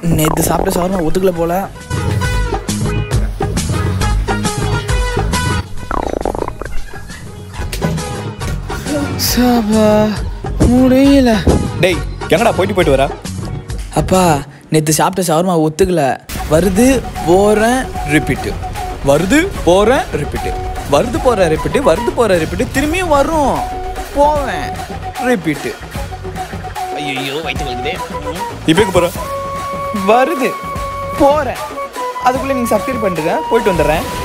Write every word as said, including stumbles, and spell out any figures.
நேற்று சாப்பிட்ட சவர்மா ஒத்துக்கல போல. சாபா முடியல. டேய் எங்கடா போயிட்டு போயிட்டு வர? அப்பா நேற்று சாப்பிட்ட சவர்மா ஒத்துக்கல. வருது போகிறேன் ரிப்பீட்டு, வருது போகிறேன் ரிப்பீட்டு, வருது போகிற ரிப்பீட்டு, வருது போகிற ரிப்பீட்டு, திரும்பியும் வரும் போவேன் ரிப்பீட்டு. ஐயோ வயிற்று வலிக்குதே. இப்போ எங்கே போகிற? வருது போகிறேன், அதுக்குள்ளே நீங்கள் சப்ஸ்கிரைப் பண்ணிட்டுங்க, போயிட்டு வந்துடுறேன்.